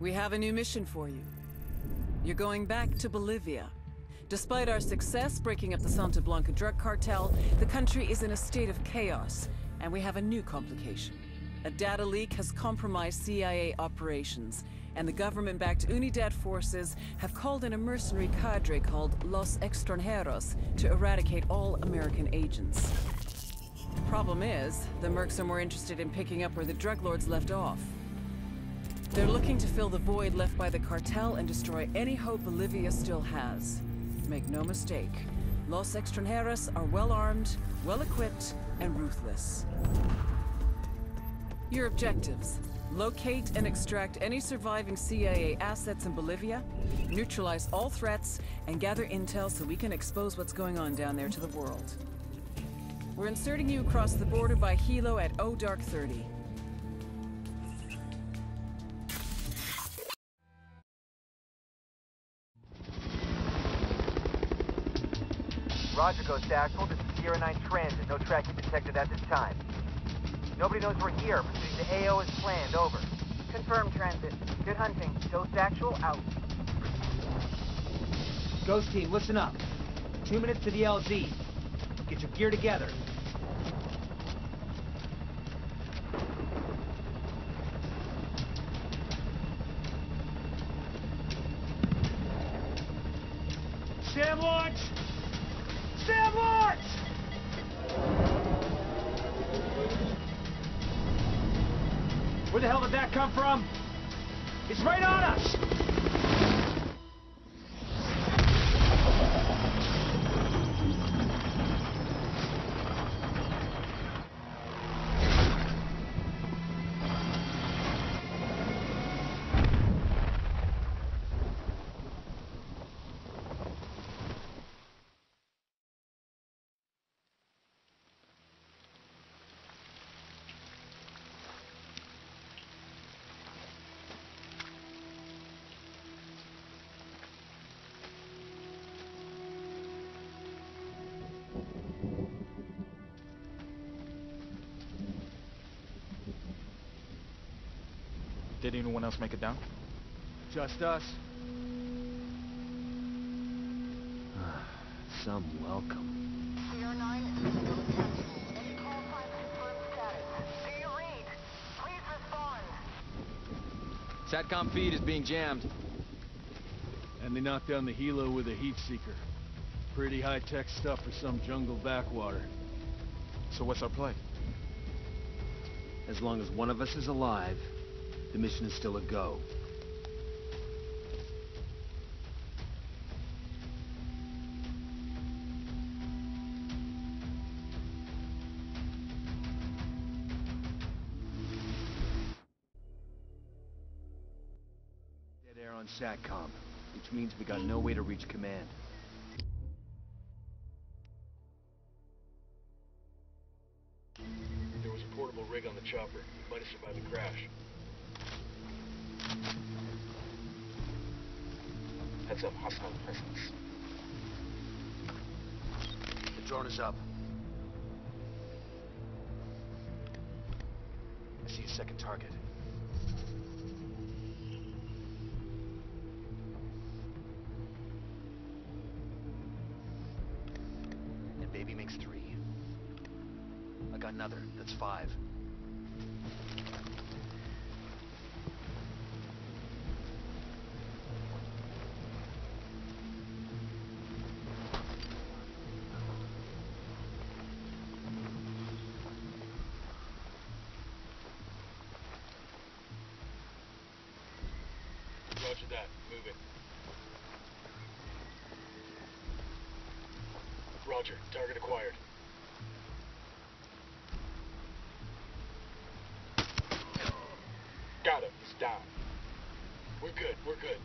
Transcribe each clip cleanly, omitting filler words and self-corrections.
We have a new mission for you. You're going back to Bolivia. Despite our success breaking up the Santa Blanca drug cartel, the country is in a state of chaos, and we have a new complication. A data leak has compromised CIA operations, and the government-backed Unidad forces have called in a mercenary cadre called Los Extranjeros to eradicate all American agents. Problem is, the mercs are more interested in picking up where the drug lords left off. They're looking to fill the void left by the cartel and destroy any hope Bolivia still has. Make no mistake, Los Extranjeros are well-armed, well-equipped, and ruthless. Your objectives: locate and extract any surviving CIA assets in Bolivia, neutralize all threats, and gather intel so we can expose what's going on down there to the world. We're inserting you across the border by Hilo at Dark 30. Roger, Ghost Actual. This is Sierra 9 Transit. No tracking detected at this time. Nobody knows we're here. Proceeding to AO as planned. Over. Confirmed, Transit. Good hunting. Ghost Actual, out. Ghost Team, listen up. 2 minutes to the LZ. Get your gear together. Sam launch! Sam launch! Where the hell did that come from? It's right on us! Did anyone else make it down? Just us. Some welcome. Sierra 9, this is Ghost Actual. Any call signs confirmed status. Do you read? Please respond. SATCOM feed is being jammed. And they knocked down the helo with a heat seeker. Pretty high-tech stuff for some jungle backwater. So what's our play? As long as one of us is alive, the mission is still a go. Dead air on SATCOM, which means we got no way to reach command. There was a portable rig on the chopper. Might have survived the crash. Heads up, hostile presence. The drone is up. I see a second target. And baby makes 3. I got another. That's 5. Roger that. Moving. Roger. Target acquired. Got him. He's down. We're good. We're good.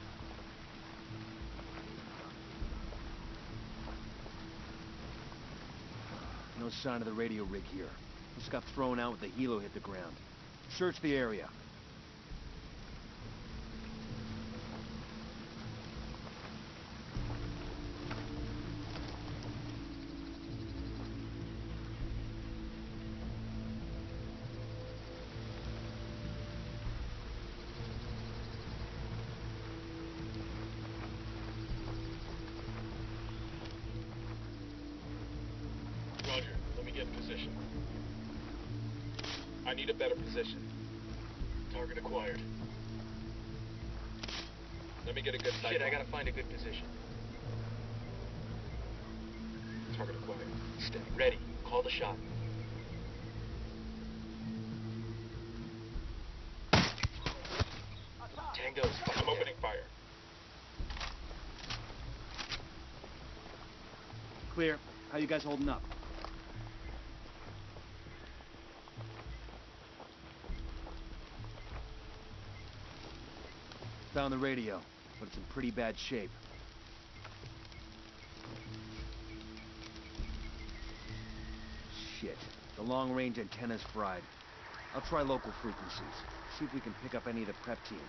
No sign of the radio rig here. This got thrown out with the helo hit the ground. Search the area. I need a better position. Target acquired. Let me get a good sight. Shit, I gotta find a good position. Target acquired. Steady. Ready. Call the shot. Tango's. I'm opening fire. Clear. How you guys holding up? Found the radio, but it's in pretty bad shape. Shit. The long-range antenna's fried. I'll try local frequencies. See if we can pick up any of the prep team.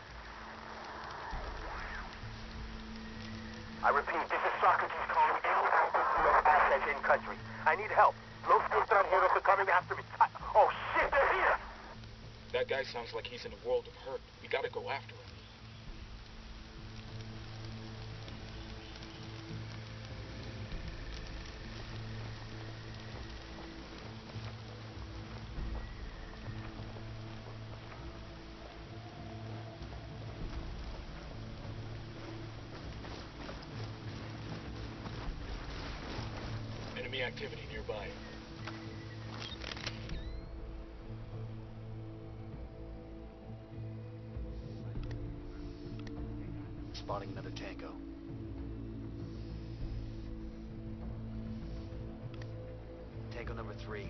I repeat, this is Socrates calling any active US assets in country. I need help. Los extranjeros are coming after me. Oh shit, they're here! That guy sounds like he's in a world of hurt. We gotta go after him. Enemy activity nearby. Spotting another Tango. Tango number 3.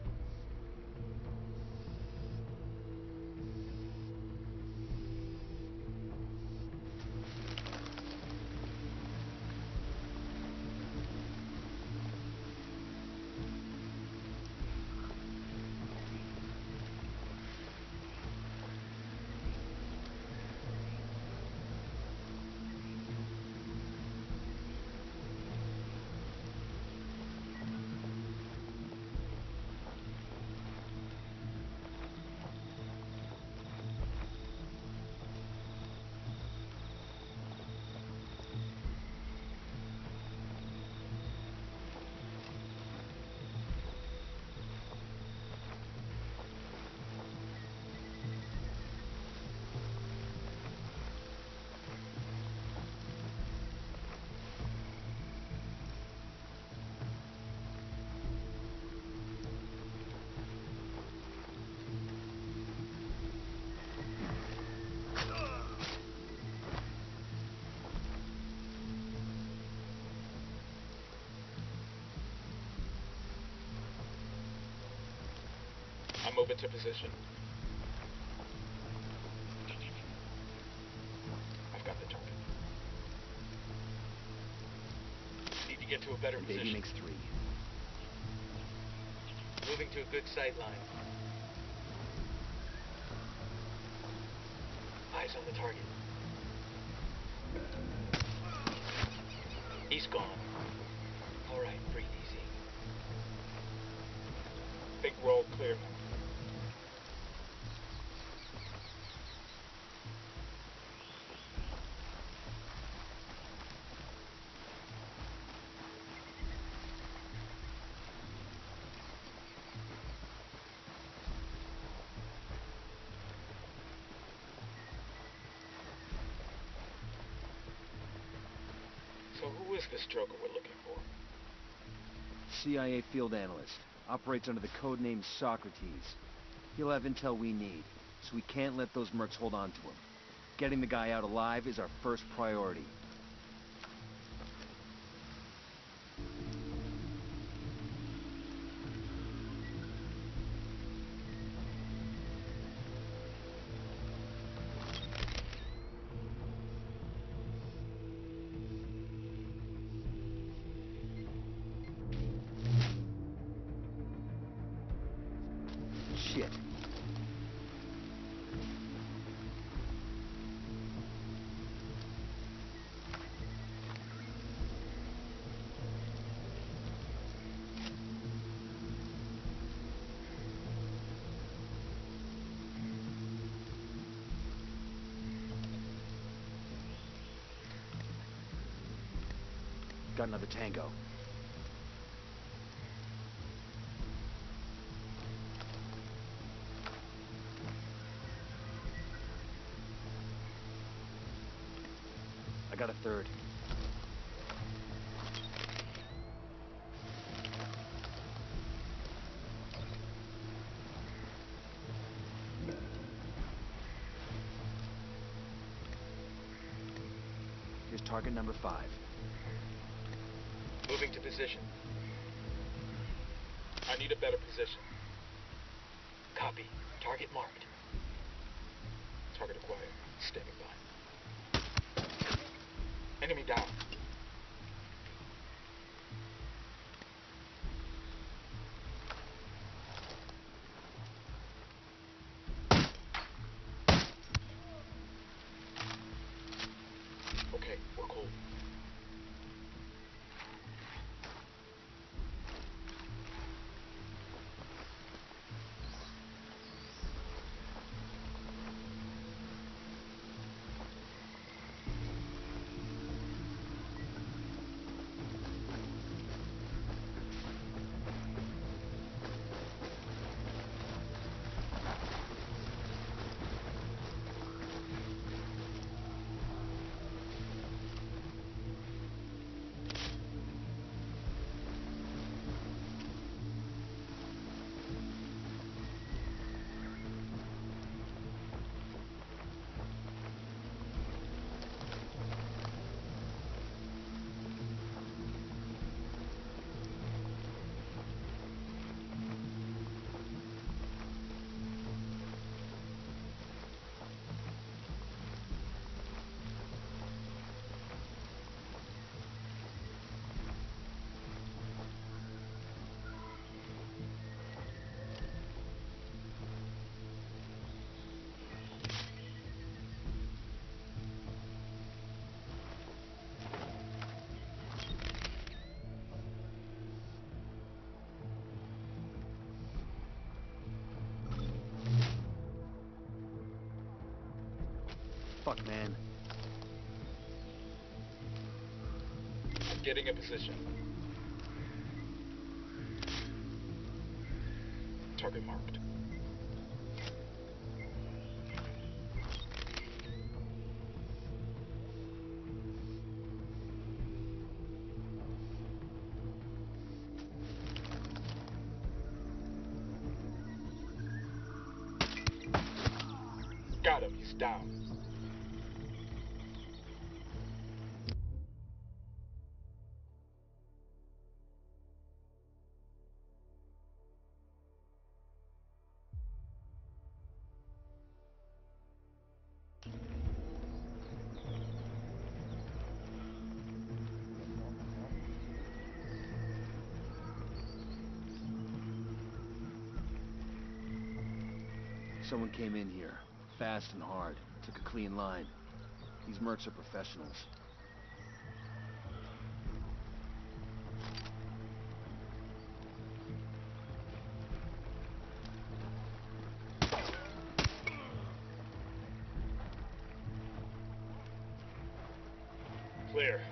I'm moving to position. I've got the target. Need to get to a better Baby position. makes 3. Moving to a good sight line. Eyes on the target. He's gone. All right, breathe easy. Think we're all clear now. So who is this Joker we're looking for? CIA field analyst. Operates under the codename Socrates. He'll have intel we need, so we can't let those mercs hold on to him. Getting the guy out alive is our first priority. Shit. Got another Tango. got a third. Here's target number 5. Moving to position. I need a better position. Copy. Target marked. Target acquired. Standing by. Enemy down. Okay, we're cold. Fuck, man. I'm getting a position. Target marked. Got him. He's down. Someone came in here, fast and hard, took a clean line. These mercs are professionals. Clear.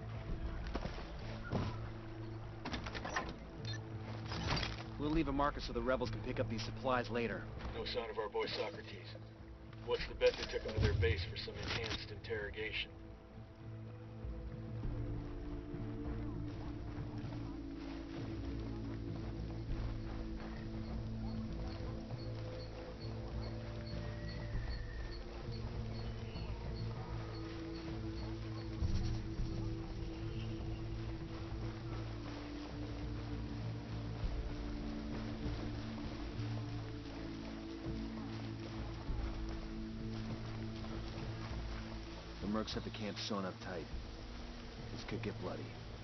We'll leave a marker so the rebels can pick up these supplies later. No sign of our boy Socrates. What's the bet they took him to their base for some enhanced interrogation? The mercs have the camp sewn up tight. This could get bloody.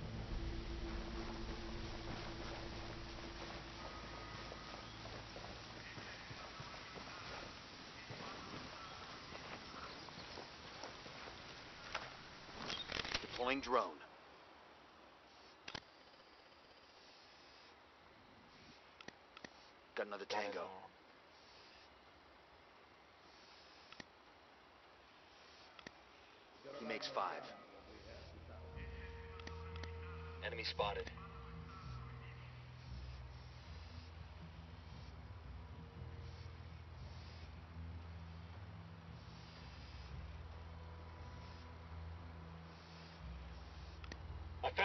Deploying drone. Got another tango. He makes 5. Enemy spotted.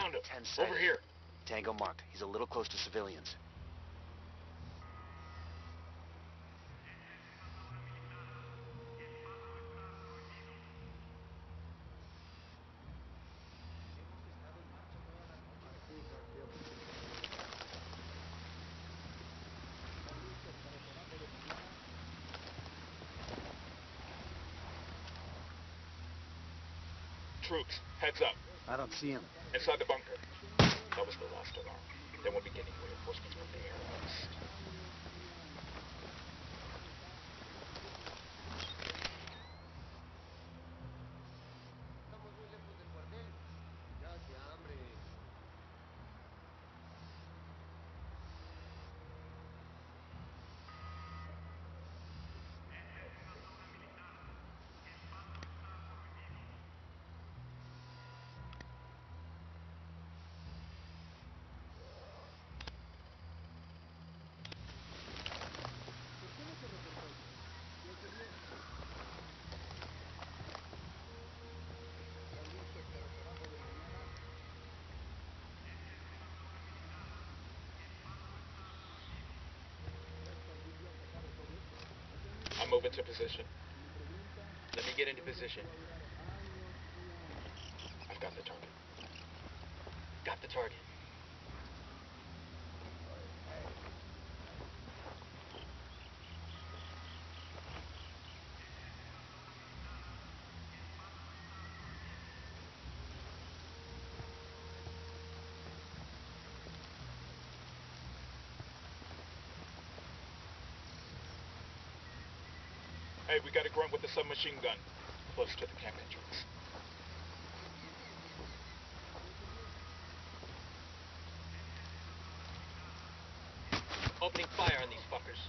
found him. 10 seconds. Over here. Tango marked. He's a little close to civilians. Troops, heads up. I don't see him. Inside the bunker. That was the last alarm. Then we'll be getting reinforcements from the air west. I'm moving to position. Let me get into position. I've got the target. Got the target. Hey, we got a grunt with a submachine gun. Close to the camp entrance. Opening fire on these fuckers.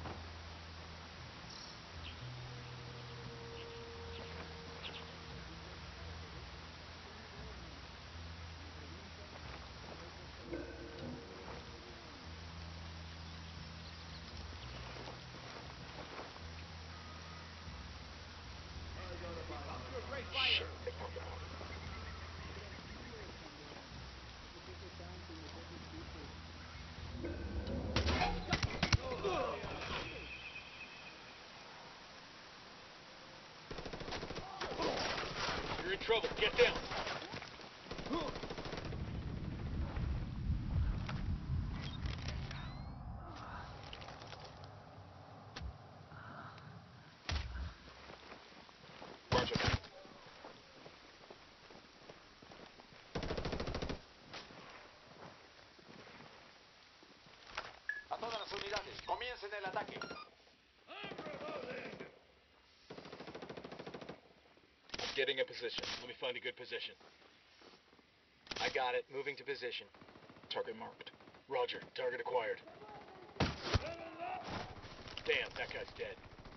Shit, they found the body. You're in trouble. Get down. Roger that. A todas las unidades, comiencen el ataque. I'm getting a position. Let me find a good position. I got it. Moving to position. Target marked. Roger. Target acquired. Damn, that guy's dead.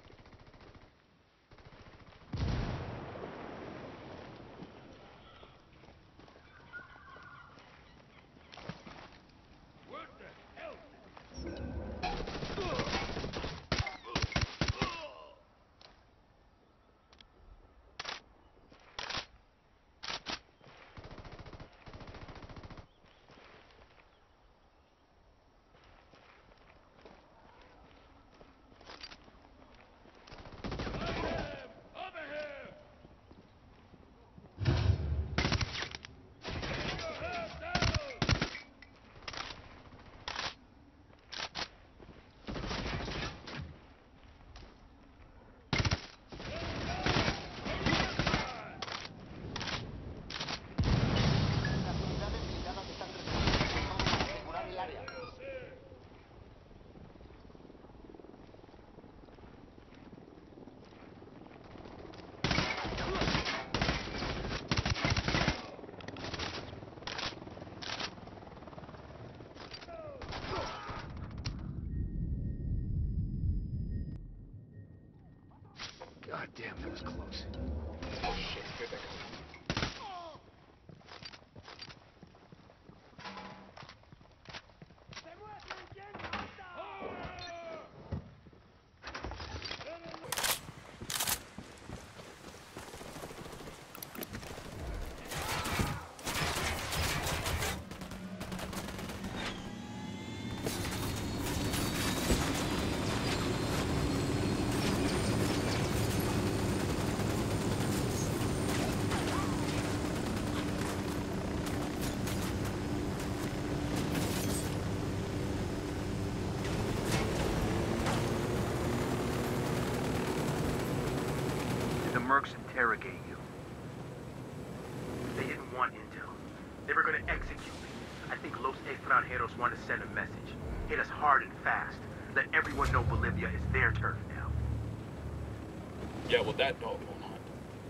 God damn, that was close. Oh shit, here they come. interrogate you. They didn't want intel. They were gonna execute me. I think Los Extranjeros want to send a message. Hit us hard and fast. Let everyone know Bolivia is their turf now. Yeah, well, that dog won't hunt.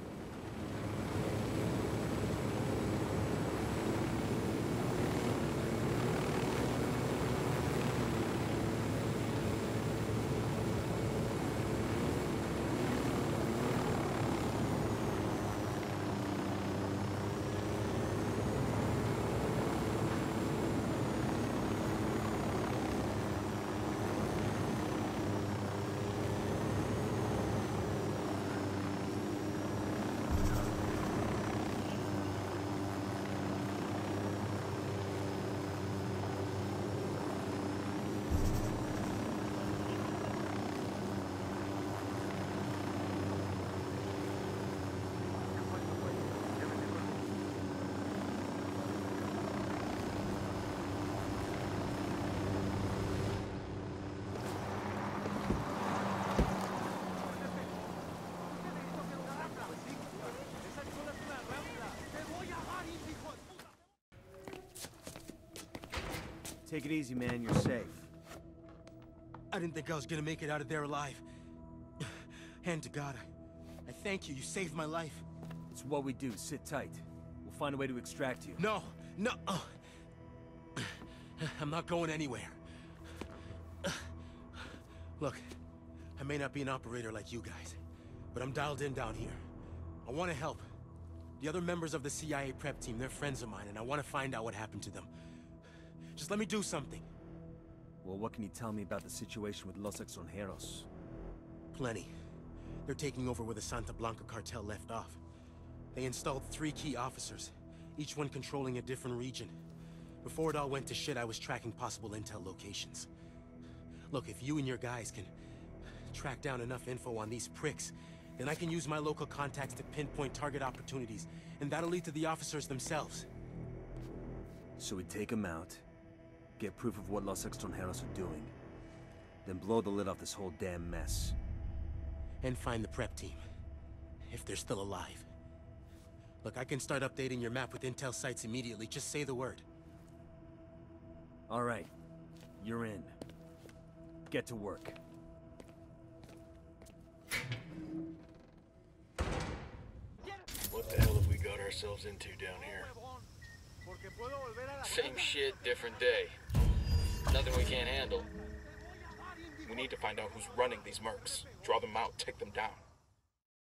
Take it easy, man. You're safe. I didn't think I was gonna make it out of there alive. Hand to God, I thank you. You saved my life. It's what we do. Sit tight. We'll find a way to extract you. No, no. I'm not going anywhere. Look, I may not be an operator like you guys, but I'm dialed in down here. I want to help. The other members of the CIA prep team, they're friends of mine, and I want to find out what happened to them. Just let me do something. Well, what can you tell me about the situation with Los Extranjeros? Plenty. They're taking over where the Santa Blanca cartel left off. They installed 3 key officers, each one controlling a different region. Before it all went to shit, I was tracking possible intel locations. Look, if you and your guys can track down enough info on these pricks, then I can use my local contacts to pinpoint target opportunities, and that'll lead to the officers themselves. So we take them out, get proof of what Los Extranjeros are doing, then blow the lid off this whole damn mess. And find the prep team, if they're still alive. Look, I can start updating your map with intel sites immediately. Just say the word. All right. You're in. Get to work. What the hell have we got ourselves into down here? Same shit, different day. Nothing we can't handle. We need to find out who's running these mercs. Draw them out, take them down.